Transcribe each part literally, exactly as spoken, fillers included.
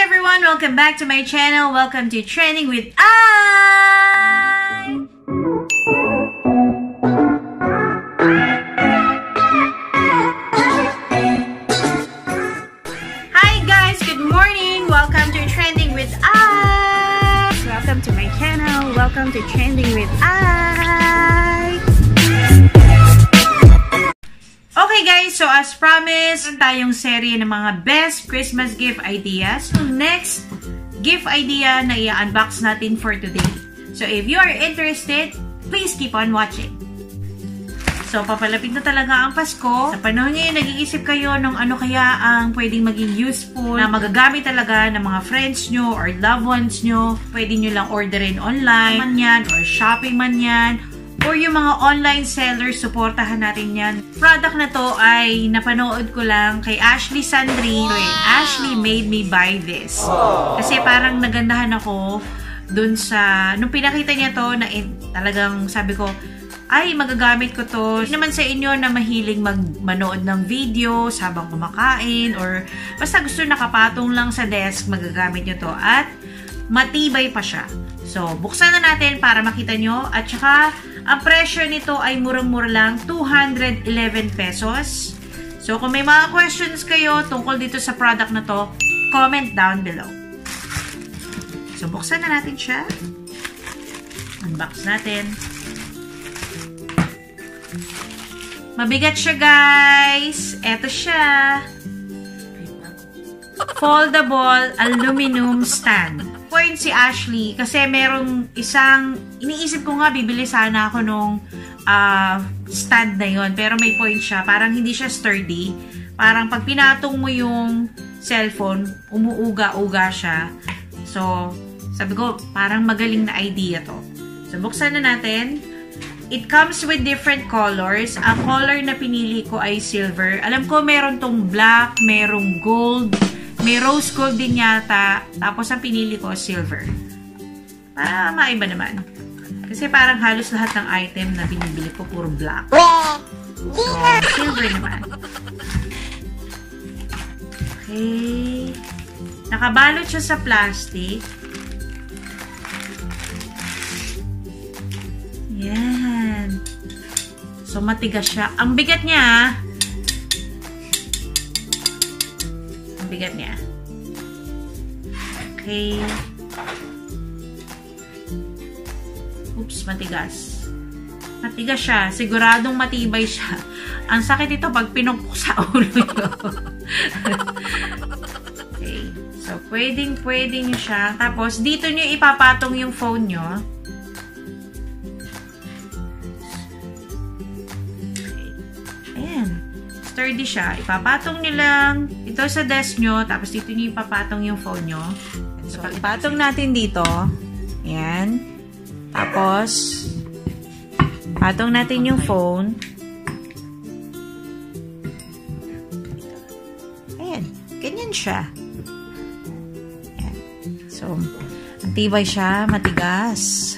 everyone! Welcome back to my channel. Welcome to Trending with I! Hi guys! Good morning! Welcome to Trending with I! Welcome to my channel. Welcome to Trending with I! Okay guys, so as promised, tayong serye ng mga best Christmas gift ideas. So next gift idea na i-unbox natin for today. So if you are interested, please keep on watching. So papalapit na talaga ang Pasko. Sa panahon ngayon, nag-iisip kayo ng ano kaya ang pwedeng maging useful na magagamit talaga ng mga friends nyo or loved ones nyo. Pwede nyo lang orderin online man yan or shopping man yan. Or yung mga online sellers, supportahan natin yan. Product na to ay napanood ko lang kay Ashley Sandri. Wow. Ashley made me buy this. Aww. Kasi parang nagandahan ako dun sa, nung pinakita niya to, na eh, talagang sabi ko, ay magagamit ko to. Hindi naman sa inyo na mahilig magmanood ng video habang kumakain or basta gusto nakapatong lang sa desk, magagamit nyo to. At matibay pa siya. So, buksan na natin para makita nyo. At saka, ang presyo nito ay murang-mura lang, two hundred eleven pesos. So, kung may mga questions kayo tungkol dito sa product na to, comment down below. So, buksan na natin siya. Unbox natin. Mabigat siya, guys. Eto siya. Foldable aluminum stand. Point si Ashley kasi merong isang, iniisip ko nga bibili sana ako nung uh, stand na yon, pero may point siya, parang hindi siya sturdy, parang pag pinatong mo yung cellphone umuuga-uga siya. So sabi ko parang magaling na idea to. So buksan na natin. It comes with different colors. Ang color na pinili ko ay silver. Alam ko meron tong black, merong gold, may rose gold din yata. Tapos ang pinili ko, silver. Para maiba naman. Kasi parang halos lahat ng item na binibili ko, puro black. So, silver naman. Okay. Nakabalot siya sa plastic. Yan. So, matigas siya. Ang bigat niya, bigat niya. Okay. Oops, matigas. Matigas siya. Siguradong matibay siya. Ang sakit ito pag pinukpok sa ulo nyo. Okay. So, pwedeng, pwede nyo siya. Tapos, dito nyo ipapatong yung phone nyo. Sturdy siya. Ipapatong nyo lang ito sa desk nyo, tapos dito nyo ipapatong yung phone nyo. So, pag ipatong natin dito, ayan. Tapos, patong natin yung phone. Ayan. Ganyan siya. Ayan. So, antibay siya, matigas.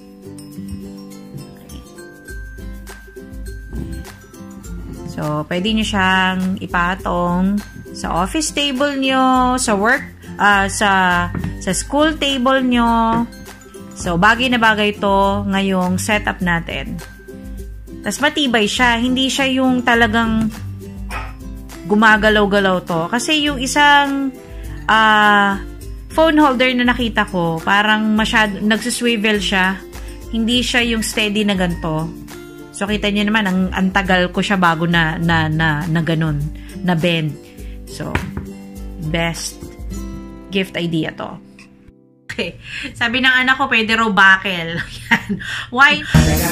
So, pwede nyo siyang ipatong sa office table nyo, sa work, uh, sa, sa school table nyo. So, bagay na bagay to ngayong setup natin. Tapos, matibay siya. Hindi siya yung talagang gumagalaw-galaw to. Kasi yung isang uh, phone holder na nakita ko, parang masyado, nagsiswivel siya. Hindi siya yung steady na ganito. So, kita nyo naman, ang, ang tagal ko siya bago na, na, na, na ganun, na bend. So, best gift idea to. Okay. Sabi ng anak ko, pwede raw buckle. Why?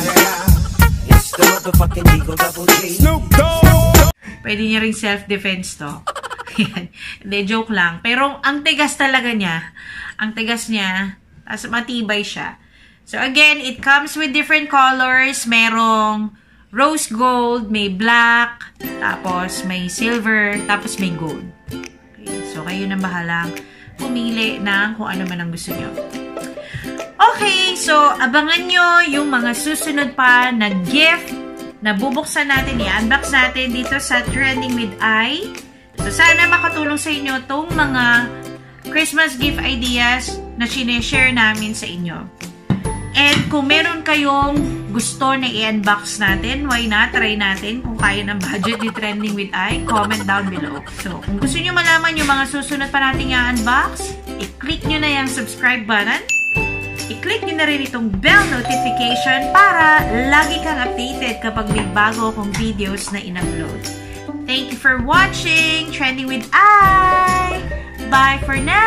Pwede niya ring self-defense to. Hindi, joke lang. Pero, ang tigas talaga niya, ang tigas niya, as matibay siya. So, again, it comes with different colors. Merong rose gold, may black, tapos may silver, tapos may gold. Okay, so, kayo nang bahalang pumili ng kung ano man ang gusto nyo. Okay, so, abangan nyo yung mga susunod pa na gift na bubuksan natin, i-unbox natin dito sa Trending with I. So, sana makatulong sa inyo itong mga Christmas gift ideas na sineshare namin sa inyo. And kung meron kayong gusto na i-unbox natin, why not? Try natin kung kaya ng budget ni Trending with I. Comment down below. So, kung gusto nyo malaman yung mga susunod pa nating i-unbox, i-click nyo na yung subscribe button. I-click nyo na rin itong bell notification para lagi kang updated kapag may bago akong videos na in-upload. Thank you for watching Trending with I! Bye for now!